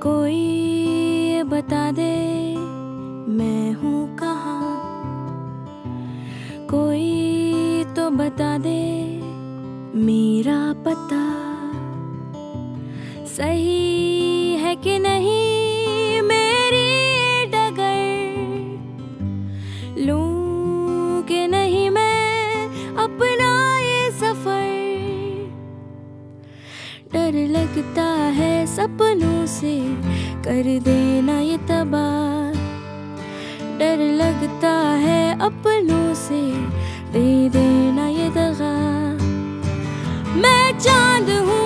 कोई ये बता दे मैं हूँ कहाँ, कोई तो बता दे मेरा पता सही है कि नहीं, मेरी डगर लूं कि नहीं मैं अपना ये सफर। डर लगता है सपनों से कर देना ये तबाह, डर लगता है अपनों से दे देना ये दगा। मैं चांद हूँ